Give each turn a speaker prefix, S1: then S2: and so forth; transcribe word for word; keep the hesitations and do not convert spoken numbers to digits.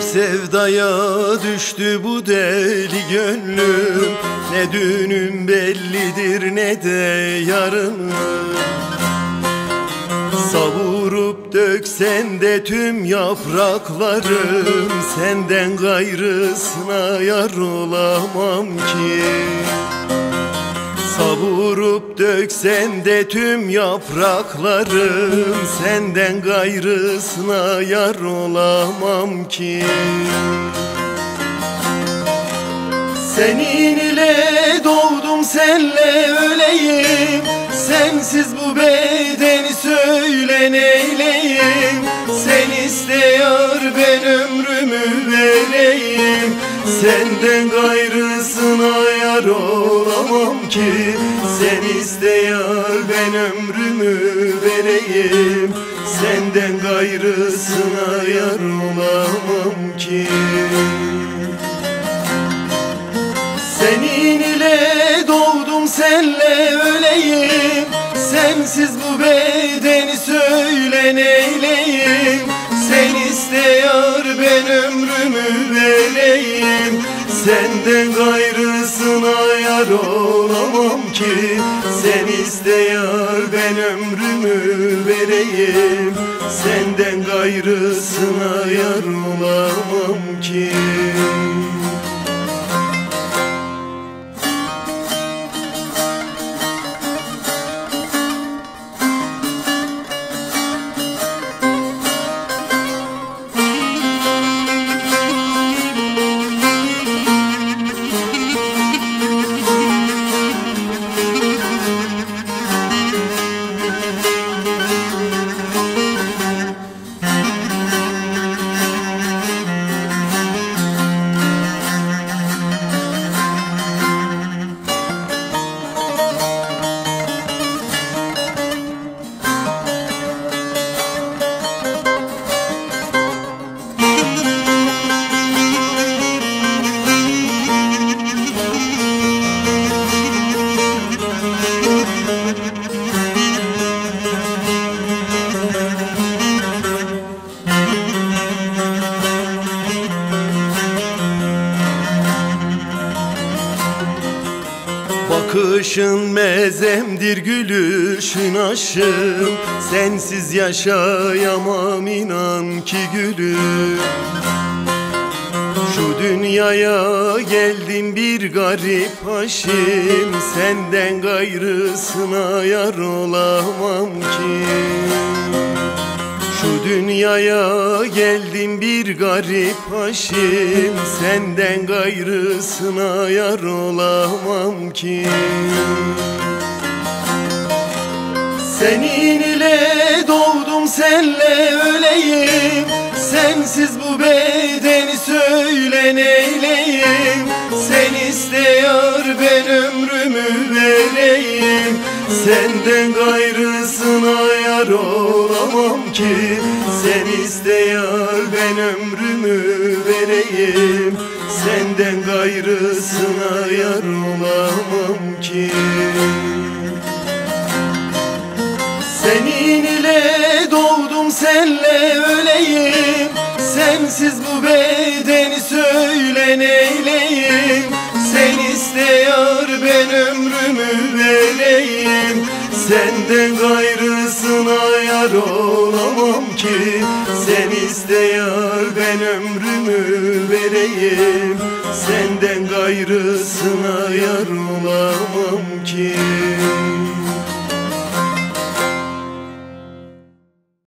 S1: sevdaya düştü bu deli gönlüm. Ne dünüm bellidir ne de yarınım. Savurup döksen de tüm yapraklarım, senden gayrısına yar olamam ki. Savurup döksen de tüm yapraklarım, senden gayrısına yar olamam ki. Senin ile doğdum, senle öleyim. Sensiz bu bedeni söyle neyleyim. Sen iste yar, ben ömrümü vereyim. Senden gayrısına yar olamam ki. Sen iste yar, ben ömrümü vereyim. Senden gayrısına yar olamam ki. Senin ile doğdum, senle öleyim. Sensiz bu bedeni söyle neyleyim. Sen iste yar, ben ömrümü vereyim. Senden gayrısına yar olamam ki. Sen iste yar, ben ömrümü vereyim. Senden gayrısına yar olamam ki. Bakışın mezemdir, gülüşün aşığım. Sensiz yaşayamam inan ki gülüm. Şu dünyaya geldim bir garip haşim. Senden gayrısına yar olamam ki. Şu dünyaya geldim bir garip haşim. Senden gayrısına yar olamam ki. Senin ile doğdum, senle öleyim. Sensiz bu bedeni söyle neyleyim. Sen iste yar, ben ömrümü vereyim. Senden gayrısına yar olamam ki. Sen iste yar, ben ömrümü vereyim. Senden gayrısına yar olamam ki. Senin ile doğdum, senle öleyim. Sensiz bu bedeni söyle neyleyim. Sen iste yar, ben ömrümü vereyim. Senden gayrısına yar olamam ki. Sen iste yar, ben ömrümü vereyim. Senden gayrısına yar olamam ki.